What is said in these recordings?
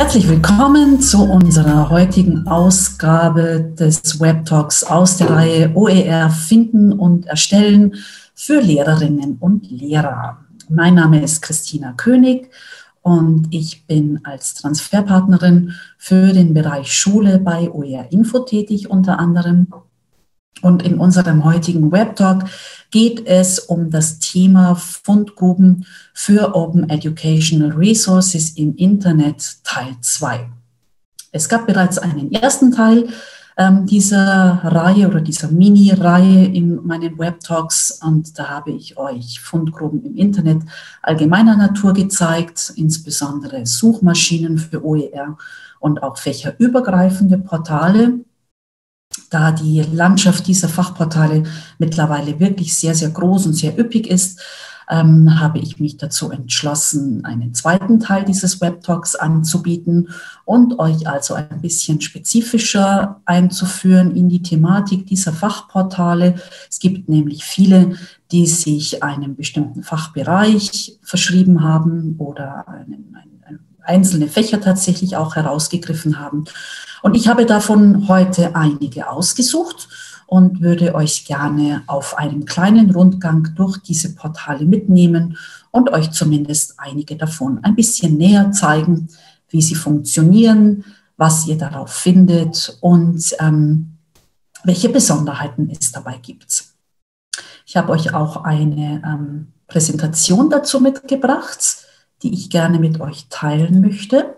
Herzlich willkommen zu unserer heutigen Ausgabe des Webtalks aus der Reihe OER Finden und Erstellen für Lehrerinnen und Lehrer. Mein Name ist Christina König und ich bin als Transferpartnerin für den Bereich Schule bei OER Info tätig unter anderem. Und in unserem heutigen Webtalk geht es um das Thema Fundgruben für Open Educational Resources im Internet Teil 2. Es gab bereits einen ersten Teil dieser Reihe oder dieser Mini-Reihe in meinen Webtalks und da habe ich euch Fundgruben im Internet allgemeiner Natur gezeigt, insbesondere Suchmaschinen für OER und auch fächerübergreifende Portale. Da die Landschaft dieser Fachportale mittlerweile wirklich sehr, sehr groß und sehr üppig ist, habe ich mich dazu entschlossen, einen zweiten Teil dieses Webtalks anzubieten und euch also ein bisschen spezifischer einzuführen in die Thematik dieser Fachportale. Es gibt nämlich viele, die sich einem bestimmten Fachbereich verschrieben haben oder einzelne Fächer tatsächlich auch herausgegriffen haben. Und ich habe davon heute einige ausgesucht und würde euch gerne auf einem kleinen Rundgang durch diese Portale mitnehmen und euch zumindest einige davon ein bisschen näher zeigen, wie sie funktionieren, was ihr darauf findet und welche Besonderheiten es dabei gibt. Ich habe euch auch eine Präsentation dazu mitgebracht, die ich gerne mit euch teilen möchte.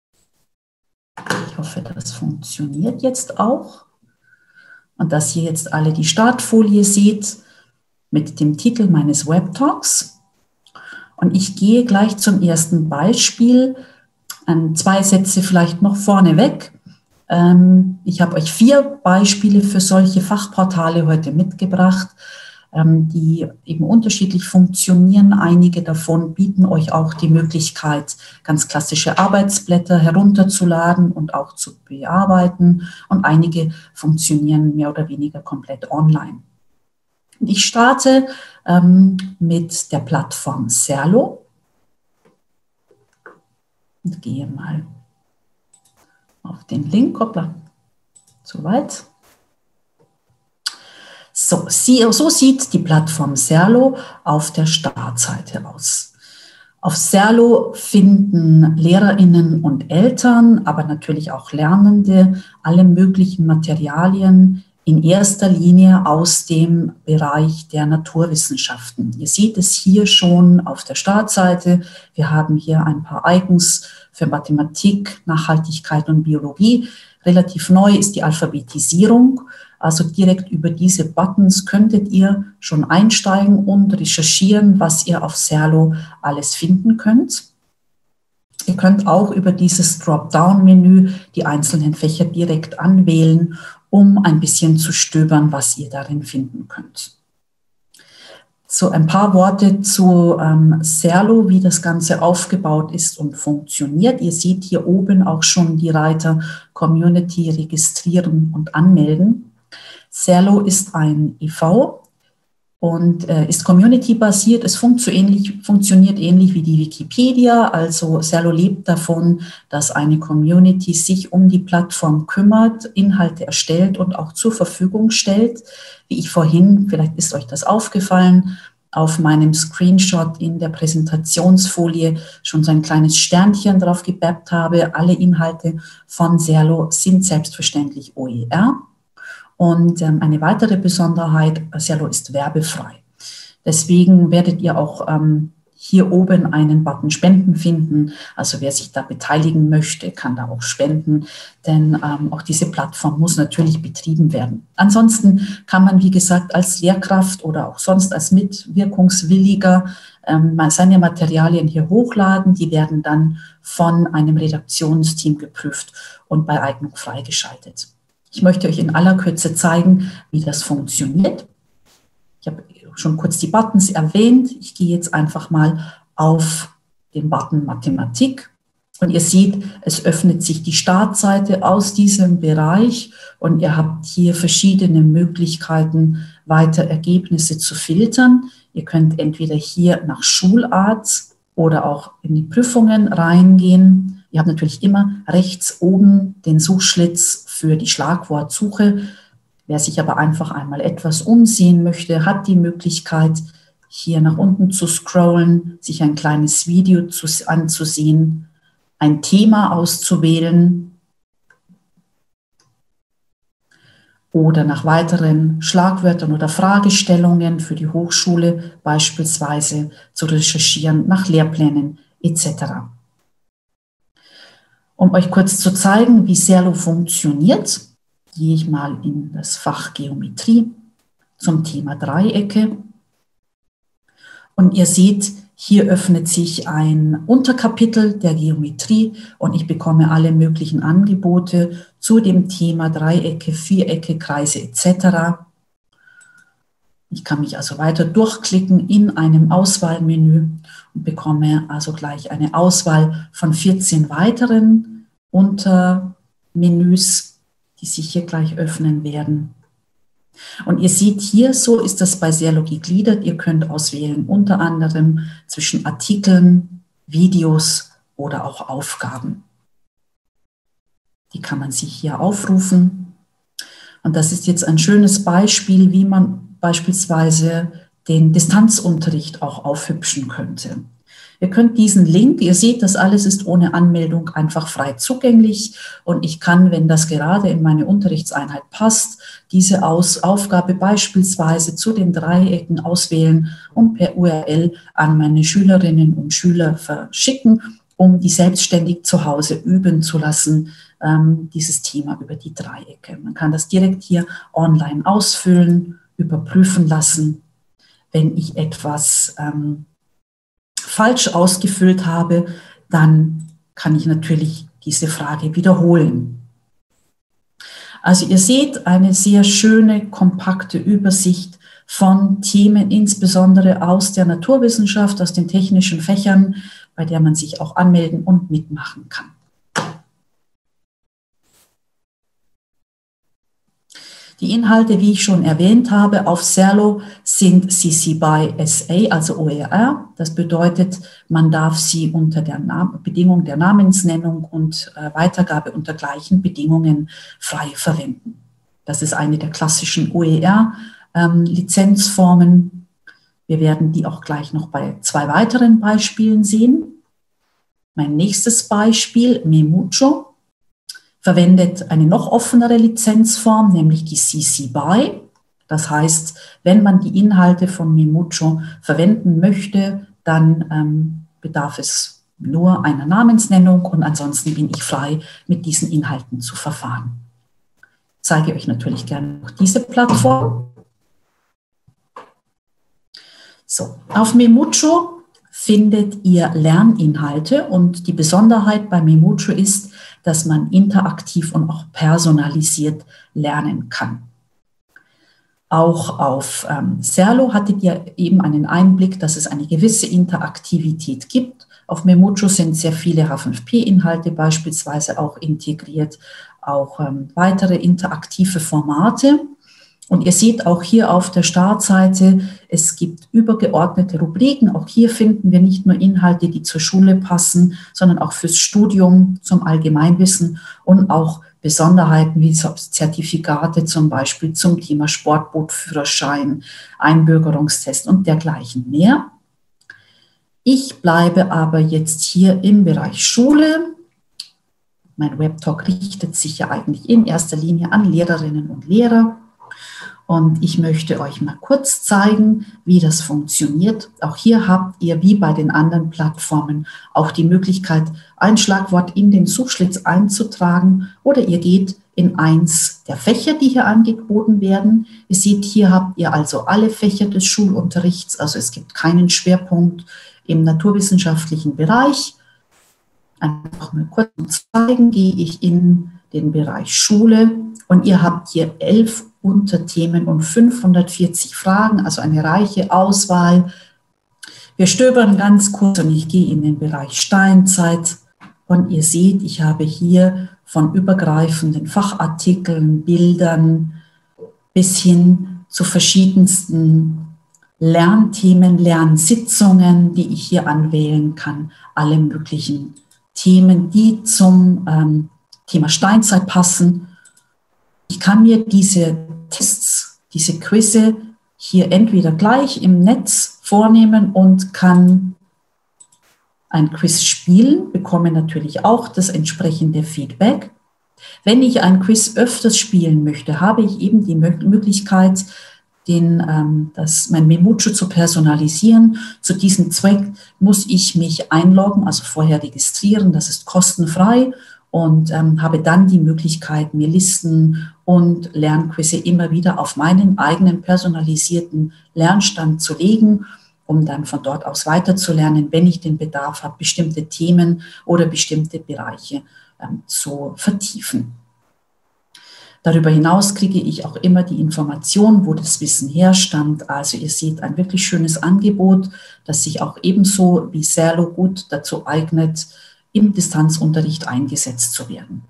Ich hoffe, das funktioniert jetzt auch. Und dass ihr jetzt alle die Startfolie seht mit dem Titel meines Webtalks. Und ich gehe gleich zum ersten Beispiel. 2 Sätze vielleicht noch vorneweg. Ich habe euch 4 Beispiele für solche Fachportale heute mitgebracht, die eben unterschiedlich funktionieren. Einige davon bieten euch auch die Möglichkeit, ganz klassische Arbeitsblätter herunterzuladen und auch zu bearbeiten. Und einige funktionieren mehr oder weniger komplett online. Und ich starte mit der Plattform Serlo und gehe mal auf den Link. Hoppla, zu weit. So sieht die Plattform Serlo auf der Startseite aus. Auf Serlo finden LehrerInnen und Eltern, aber natürlich auch Lernende, alle möglichen Materialien in erster Linie aus dem Bereich der Naturwissenschaften. Ihr seht es hier schon auf der Startseite. Wir haben hier ein paar Icons für Mathematik, Nachhaltigkeit und Biologie. Relativ neu ist die Alphabetisierung. Also direkt über diese Buttons könntet ihr schon einsteigen und recherchieren, was ihr auf Serlo alles finden könnt. Ihr könnt auch über dieses Dropdown-Menü die einzelnen Fächer direkt anwählen, um ein bisschen zu stöbern, was ihr darin finden könnt. So ein paar Worte zu Serlo, wie das Ganze aufgebaut ist und funktioniert. Ihr seht hier oben auch schon die Reiter Community registrieren und anmelden. Serlo ist ein e.V. und ist community-basiert. Es funktioniert ähnlich wie die Wikipedia. Also Serlo lebt davon, dass eine Community sich um die Plattform kümmert, Inhalte erstellt und auch zur Verfügung stellt. Wie ich vorhin, vielleicht ist euch das aufgefallen, auf meinem Screenshot in der Präsentationsfolie schon so ein kleines Sternchen drauf gebappt habe. Alle Inhalte von Serlo sind selbstverständlich OER. Und eine weitere Besonderheit, Serlo ist werbefrei. Deswegen werdet ihr auch hier oben einen Button Spenden finden. Also wer sich da beteiligen möchte, kann da auch spenden, denn auch diese Plattform muss natürlich betrieben werden. Ansonsten kann man, wie gesagt, als Lehrkraft oder auch sonst als Mitwirkungswilliger seine Materialien hier hochladen. Die werden dann von einem Redaktionsteam geprüft und bei Eignung freigeschaltet. Ich möchte euch in aller Kürze zeigen, wie das funktioniert. Ich habe schon kurz die Buttons erwähnt. Ich gehe jetzt einfach mal auf den Button Mathematik. Und ihr seht, es öffnet sich die Startseite aus diesem Bereich und ihr habt hier verschiedene Möglichkeiten, weiter Ergebnisse zu filtern. Ihr könnt entweder hier nach Schulart oder auch in die Prüfungen reingehen. Ihr habt natürlich immer rechts oben den Suchschlitz für die Schlagwortsuche. Wer sich aber einfach einmal etwas umsehen möchte, hat die Möglichkeit, hier nach unten zu scrollen, sich ein kleines Video anzusehen, ein Thema auszuwählen oder nach weiteren Schlagwörtern oder Fragestellungen für die Hochschule beispielsweise zu recherchieren, nach Lehrplänen etc. Um euch kurz zu zeigen, wie Serlo funktioniert, gehe ich mal in das Fach Geometrie zum Thema Dreiecke. Und ihr seht, hier öffnet sich ein Unterkapitel der Geometrie und ich bekomme alle möglichen Angebote zu dem Thema Dreiecke, Vierecke, Kreise etc. Ich kann mich also weiter durchklicken in einem Auswahlmenü und bekomme also gleich eine Auswahl von 14 weiteren Untermenüs, die sich hier gleich öffnen werden. Und ihr seht hier, so ist das bei Serlo gegliedert. Ihr könnt auswählen unter anderem zwischen Artikeln, Videos oder auch Aufgaben. Die kann man sich hier aufrufen. Und das ist jetzt ein schönes Beispiel, wie man beispielsweise den Distanzunterricht auch aufhübschen könnte. Ihr könnt diesen Link, ihr seht, das alles ist ohne Anmeldung einfach frei zugänglich und ich kann, wenn das gerade in meine Unterrichtseinheit passt, diese Aufgabe beispielsweise zu den Dreiecken auswählen und per URL an meine Schülerinnen und Schüler verschicken, um die selbstständig zu Hause üben zu lassen, dieses Thema über die Dreiecke. Man kann das direkt hier online ausfüllen, überprüfen lassen. Wenn ich etwas falsch ausgefüllt habe, dann kann ich natürlich diese Frage wiederholen. Also ihr seht eine sehr schöne, kompakte Übersicht von Themen, insbesondere aus der Naturwissenschaft, aus den technischen Fächern, bei der man sich auch anmelden und mitmachen kann. Die Inhalte, wie ich schon erwähnt habe, auf Serlo sind CC BY SA, also OER. Das bedeutet, man darf sie unter der Bedingung der Namensnennung und Weitergabe unter gleichen Bedingungen frei verwenden. Das ist eine der klassischen OER-Lizenzformen. Wir werden die auch gleich noch bei 2 weiteren Beispielen sehen. Mein nächstes Beispiel, Memujo, verwendet eine noch offenere Lizenzform, nämlich die CC BY. Das heißt, wenn man die Inhalte von Memujo verwenden möchte, dann bedarf es nur einer Namensnennung und ansonsten bin ich frei, mit diesen Inhalten zu verfahren. Ich zeige euch natürlich gerne noch diese Plattform. So, auf Memujo findet ihr Lerninhalte und die Besonderheit bei Memujo ist, dass man interaktiv und auch personalisiert lernen kann. Auch auf Serlo hattet ihr eben einen Einblick, dass es eine gewisse Interaktivität gibt. Auf Memujo sind sehr viele H5P-Inhalte beispielsweise auch integriert, auch weitere interaktive Formate. Und ihr seht auch hier auf der Startseite, es gibt übergeordnete Rubriken. Auch hier finden wir nicht nur Inhalte, die zur Schule passen, sondern auch fürs Studium, zum Allgemeinwissen und auch Besonderheiten wie Zertifikate zum Beispiel zum Thema Sportbootführerschein, Einbürgerungstest und dergleichen mehr. Ich bleibe aber jetzt hier im Bereich Schule. Mein Webtalk richtet sich ja eigentlich in erster Linie an Lehrerinnen und Lehrer. Und ich möchte euch mal kurz zeigen, wie das funktioniert. Auch hier habt ihr, wie bei den anderen Plattformen, auch die Möglichkeit, ein Schlagwort in den Suchschlitz einzutragen oder ihr geht in eins der Fächer, die hier angeboten werden. Ihr seht, hier habt ihr also alle Fächer des Schulunterrichts, also es gibt keinen Schwerpunkt im naturwissenschaftlichen Bereich. Einfach mal kurz zeigen, gehe ich in den Bereich Schule und ihr habt hier 11 Unterthemen und 540 Fragen, also eine reiche Auswahl. Wir stöbern ganz kurz und ich gehe in den Bereich Steinzeit und ihr seht, ich habe hier von übergreifenden Fachartikeln, Bildern bis hin zu verschiedensten Lernthemen, Lernsitzungen, die ich hier anwählen kann, alle möglichen Themen, die zum Thema Steinzeit passen. Ich kann mir diese Tests, diese Quizze hier entweder gleich im Netz vornehmen und kann ein Quiz spielen, bekomme natürlich auch das entsprechende Feedback. Wenn ich ein Quiz öfters spielen möchte, habe ich eben die Möglichkeit, mein Memocho zu personalisieren. Zu diesem Zweck muss ich mich einloggen, also vorher registrieren, das ist kostenfrei und habe dann die Möglichkeit, mir Listen und Lernquizze immer wieder auf meinen eigenen personalisierten Lernstand zu legen, um dann von dort aus weiterzulernen, wenn ich den Bedarf habe, bestimmte Themen oder bestimmte Bereiche zu vertiefen. Darüber hinaus kriege ich auch immer die Information, wo das Wissen herstammt. Also ihr seht ein wirklich schönes Angebot, das sich auch ebenso wie Serlo gut dazu eignet, im Distanzunterricht eingesetzt zu werden.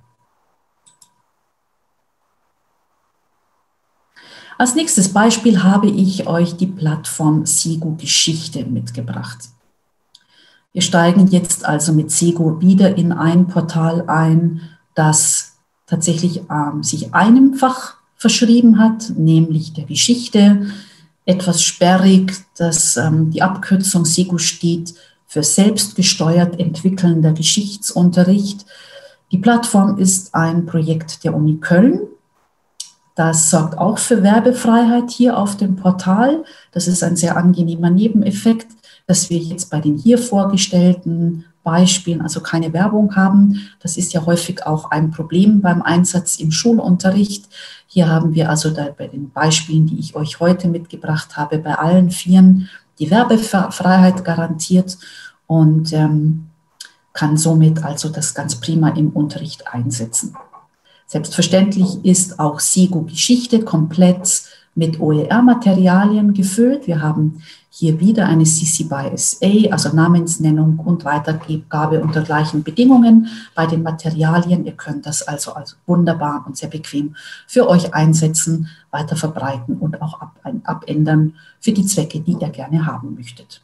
Als nächstes Beispiel habe ich euch die Plattform Sego Geschichte mitgebracht. Wir steigen jetzt also mit Sego wieder in ein Portal ein, das tatsächlich sich einem Fach verschrieben hat, nämlich der Geschichte. Etwas sperrig, dass die Abkürzung Sego steht für selbstgesteuert entwickelnder Geschichtsunterricht. Die Plattform ist ein Projekt der Uni Köln. Das sorgt auch für Werbefreiheit hier auf dem Portal. Das ist ein sehr angenehmer Nebeneffekt, dass wir jetzt bei den hier vorgestellten Beispielen also keine Werbung haben. Das ist ja häufig auch ein Problem beim Einsatz im Schulunterricht. Hier haben wir also bei den Beispielen, die ich euch heute mitgebracht habe, bei allen vieren die Werbefreiheit garantiert und kann somit also das ganz prima im Unterricht einsetzen. Selbstverständlich ist auch Sego Geschichte komplett mit OER-Materialien gefüllt. Wir haben hier wieder eine CC by SA, also Namensnennung und Weitergabe unter gleichen Bedingungen bei den Materialien. Ihr könnt das also wunderbar und sehr bequem für euch einsetzen, weiter verbreiten und auch abändern für die Zwecke, die ihr gerne haben möchtet.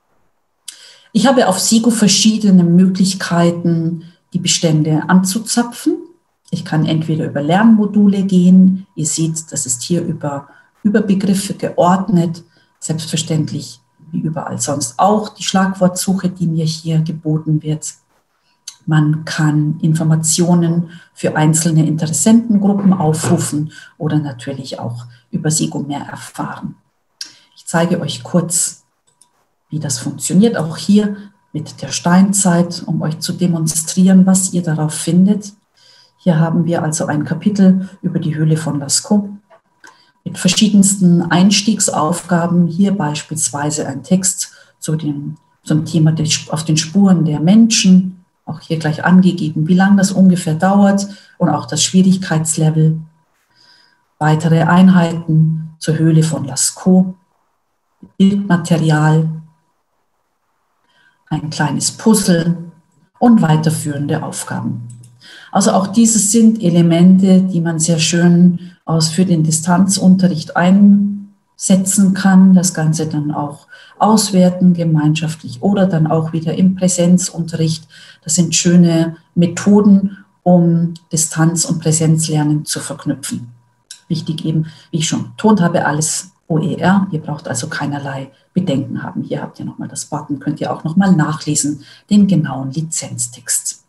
Ich habe auf Sego verschiedene Möglichkeiten, die Bestände anzuzapfen. Ich kann entweder über Lernmodule gehen. Ihr seht, das ist hier über Überbegriffe geordnet. Selbstverständlich, wie überall sonst auch, die Schlagwortsuche, die mir hier geboten wird. Man kann Informationen für einzelne Interessentengruppen aufrufen oder natürlich auch über Sego mehr erfahren. Ich zeige euch kurz, wie das funktioniert, auch hier mit der Steinzeit, um euch zu demonstrieren, was ihr darauf findet. Hier haben wir also ein Kapitel über die Höhle von Lascaux mit verschiedensten Einstiegsaufgaben. Hier beispielsweise ein Text zum Thema auf den Spuren der Menschen. Auch hier gleich angegeben, wie lange das ungefähr dauert und auch das Schwierigkeitslevel. Weitere Einheiten zur Höhle von Lascaux, Bildmaterial, ein kleines Puzzle und weiterführende Aufgaben. Also auch dieses sind Elemente, die man sehr schön für den Distanzunterricht einsetzen kann, das Ganze dann auch auswerten, gemeinschaftlich oder dann auch wieder im Präsenzunterricht. Das sind schöne Methoden, um Distanz- und Präsenzlernen zu verknüpfen. Wichtig eben, wie ich schon betont habe, alles OER. Ihr braucht also keinerlei Bedenken haben. Hier habt ihr nochmal das Button, könnt ihr auch nochmal nachlesen, den genauen Lizenztext.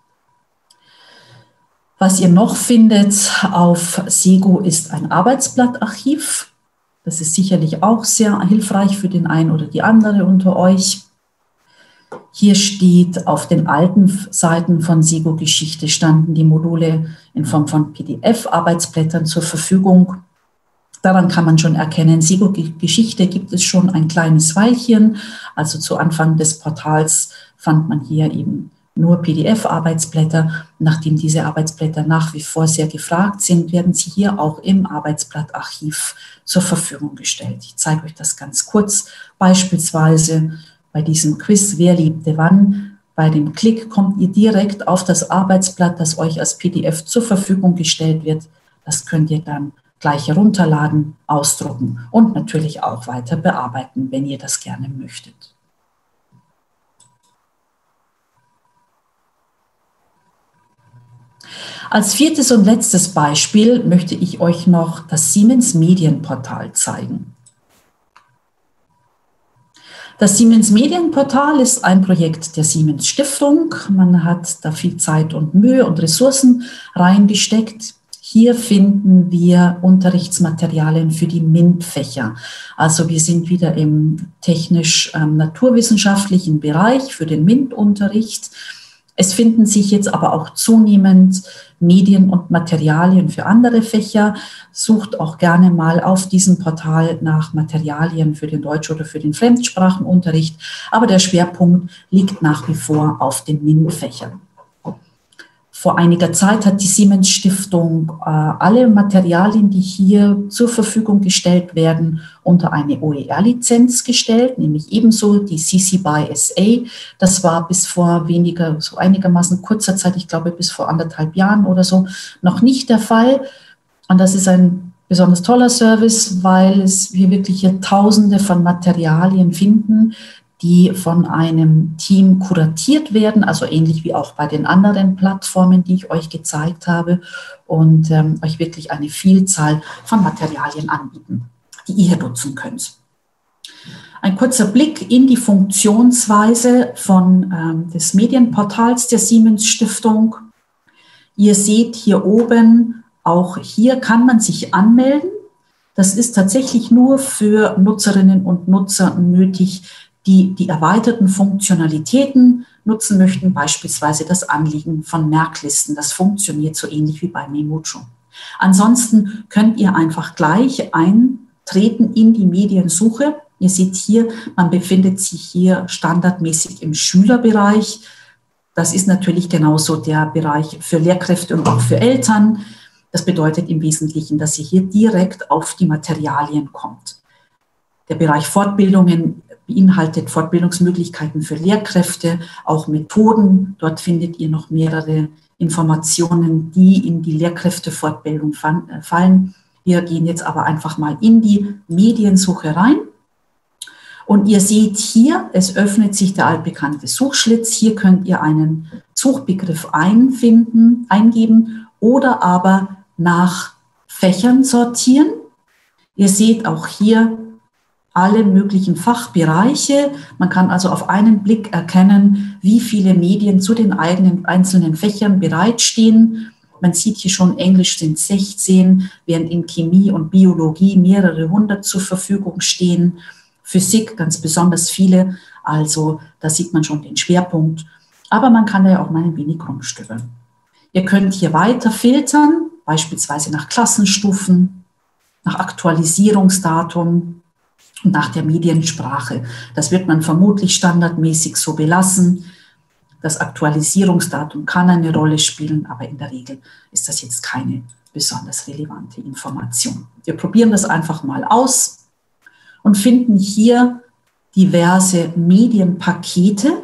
Was ihr noch findet auf Sego ist ein Arbeitsblattarchiv. Das ist sicherlich auch sehr hilfreich für den einen oder die andere unter euch. Hier steht, auf den alten Seiten von Sego Geschichte standen die Module in Form von PDF-Arbeitsblättern zur Verfügung. Daran kann man schon erkennen, Sego Geschichte gibt es schon ein kleines Weilchen. Also zu Anfang des Portals fand man hier eben nur PDF-Arbeitsblätter. Nachdem diese Arbeitsblätter nach wie vor sehr gefragt sind, werden sie hier auch im Arbeitsblattarchiv zur Verfügung gestellt. Ich zeige euch das ganz kurz. Beispielsweise bei diesem Quiz, wer lebte wann? Bei dem Klick kommt ihr direkt auf das Arbeitsblatt, das euch als PDF zur Verfügung gestellt wird. Das könnt ihr dann gleich herunterladen, ausdrucken und natürlich auch weiter bearbeiten, wenn ihr das gerne möchtet. Als viertes und letztes Beispiel möchte ich euch noch das Siemens Medienportal zeigen. Das Siemens Medienportal ist ein Projekt der Siemens Stiftung. Man hat da viel Zeit und Mühe und Ressourcen reingesteckt. Hier finden wir Unterrichtsmaterialien für die MINT-Fächer. Also wir sind wieder im technisch-naturwissenschaftlichen Bereich für den MINT-Unterricht. Es finden sich jetzt aber auch zunehmend Medien und Materialien für andere Fächer. Sucht auch gerne mal auf diesem Portal nach Materialien für den Deutsch- oder für den Fremdsprachenunterricht. Aber der Schwerpunkt liegt nach wie vor auf den MINT-Fächern. Vor einiger Zeit hat die Siemens Stiftung alle Materialien, die hier zur Verfügung gestellt werden, unter eine OER-Lizenz gestellt, nämlich ebenso die CC BY SA. Das war bis vor so einigermaßen kurzer Zeit, ich glaube bis vor 1,5 Jahren oder so, noch nicht der Fall. Und das ist ein besonders toller Service, weil wir wirklich hier Tausende von Materialien finden, die von einem Team kuratiert werden, also ähnlich wie auch bei den anderen Plattformen, die ich euch gezeigt habe, und euch wirklich eine Vielzahl von Materialien anbieten, die ihr hier nutzen könnt. Ein kurzer Blick in die Funktionsweise des Medienportals der Siemens Stiftung. Ihr seht hier oben, auch hier kann man sich anmelden. Das ist tatsächlich nur für Nutzerinnen und Nutzer nötig, die erweiterten Funktionalitäten nutzen möchten, beispielsweise das Anlegen von Merklisten. Das funktioniert so ähnlich wie bei Memojo. Ansonsten könnt ihr einfach gleich eintreten in die Mediensuche. Ihr seht hier, man befindet sich hier standardmäßig im Schülerbereich. Das ist natürlich genauso der Bereich für Lehrkräfte und auch für Eltern. Das bedeutet im Wesentlichen, dass ihr hier direkt auf die Materialien kommt. Der Bereich Fortbildungen beinhaltet Fortbildungsmöglichkeiten für Lehrkräfte, auch Methoden. Dort findet ihr noch mehrere Informationen, die in die Lehrkräftefortbildung fallen. Wir gehen jetzt aber einfach mal in die Mediensuche rein. Und ihr seht hier, es öffnet sich der altbekannte Suchschlitz. Hier könnt ihr einen Suchbegriff eingeben oder aber nach Fächern sortieren. Ihr seht auch hier alle möglichen Fachbereiche. Man kann also auf einen Blick erkennen, wie viele Medien zu den eigenen einzelnen Fächern bereitstehen. Man sieht hier schon, Englisch sind 16, während in Chemie und Biologie mehrere 100 zur Verfügung stehen. Physik ganz besonders viele, also da sieht man schon den Schwerpunkt. Aber man kann da ja auch mal ein wenig rumstöbern. Ihr könnt hier weiter filtern, beispielsweise nach Klassenstufen, nach Aktualisierungsdatum und nach der Mediensprache. Das wird man vermutlich standardmäßig so belassen. Das Aktualisierungsdatum kann eine Rolle spielen, aber in der Regel ist das jetzt keine besonders relevante Information. Wir probieren das einfach mal aus und finden hier diverse Medienpakete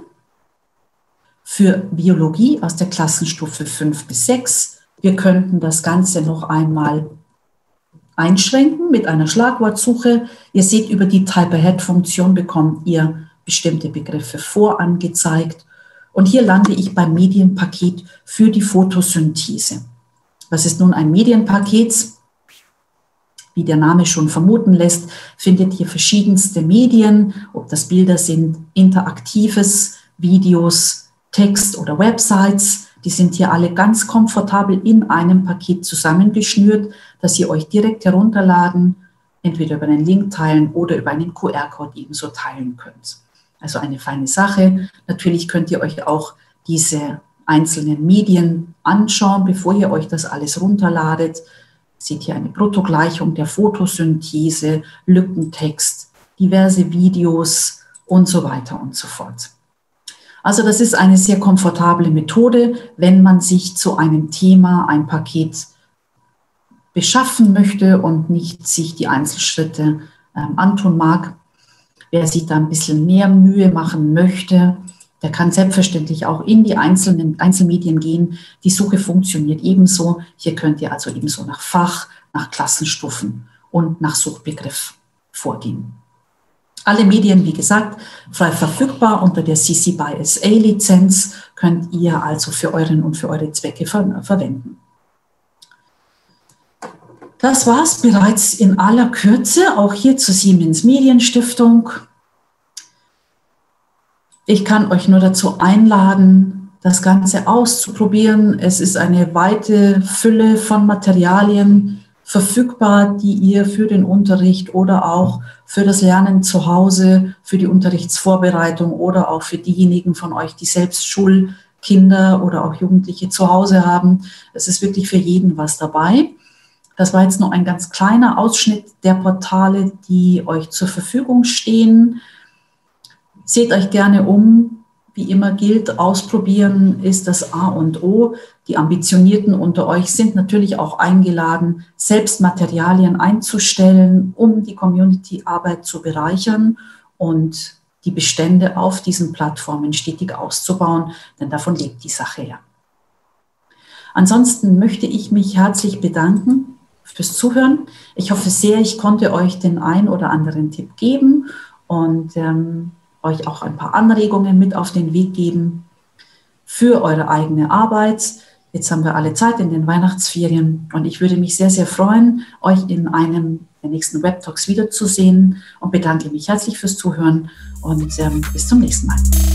für Biologie aus der Klassenstufe 5 bis 6. Wir könnten das Ganze noch einmal einschränken mit einer Schlagwortsuche. Ihr seht, über die Type-Ahead-Funktion bekommt ihr bestimmte Begriffe vorangezeigt. Und hier lande ich beim Medienpaket für die Photosynthese. Was ist nun ein Medienpaket? Wie der Name schon vermuten lässt, findet ihr verschiedenste Medien, ob das Bilder sind, Interaktives, Videos, Text oder Websites. Die sind hier alle ganz komfortabel in einem Paket zusammengeschnürt, das ihr euch direkt herunterladen, entweder über einen Link teilen oder über einen QR-Code ebenso teilen könnt. Also eine feine Sache. Natürlich könnt ihr euch auch diese einzelnen Medien anschauen, bevor ihr euch das alles runterladet. Seht hier eine Bruttogleichung der Photosynthese, Lückentext, diverse Videos und so weiter und so fort. Also das ist eine sehr komfortable Methode, wenn man sich zu einem Thema ein Paket beschaffen möchte und nicht sich die Einzelschritte antun mag. Wer sich da ein bisschen mehr Mühe machen möchte, der kann selbstverständlich auch in die Einzelmedien gehen. Die Suche funktioniert ebenso. Hier könnt ihr also ebenso nach Fach, nach Klassenstufen und nach Suchbegriff vorgehen. Alle Medien, wie gesagt, frei verfügbar unter der CC BY SA Lizenz, könnt ihr also für euren und für eure Zwecke verwenden. Das war es bereits in aller Kürze, auch hier zur Siemens Medienstiftung. Ich kann euch nur dazu einladen, das Ganze auszuprobieren. Es ist eine weite Fülle von Materialien verfügbar, die ihr für den Unterricht oder auch für das Lernen zu Hause, für die Unterrichtsvorbereitung oder auch für diejenigen von euch, die selbst Schulkinder oder auch Jugendliche zu Hause haben. Es ist wirklich für jeden was dabei. Das war jetzt nur ein ganz kleiner Ausschnitt der Portale, die euch zur Verfügung stehen. Seht euch gerne um. Wie immer gilt, ausprobieren ist das A und O. Die Ambitionierten unter euch sind natürlich auch eingeladen, selbst Materialien einzustellen, um die Community-Arbeit zu bereichern und die Bestände auf diesen Plattformen stetig auszubauen, denn davon lebt die Sache ja. Ansonsten möchte ich mich herzlich bedanken fürs Zuhören. Ich hoffe sehr, ich konnte euch den ein oder anderen Tipp geben und euch auch ein paar Anregungen mit auf den Weg geben für eure eigene Arbeit. Jetzt haben wir alle Zeit in den Weihnachtsferien und ich würde mich sehr, sehr freuen, euch in einem der nächsten Webtalks wiederzusehen und bedanke mich herzlich fürs Zuhören und bis zum nächsten Mal.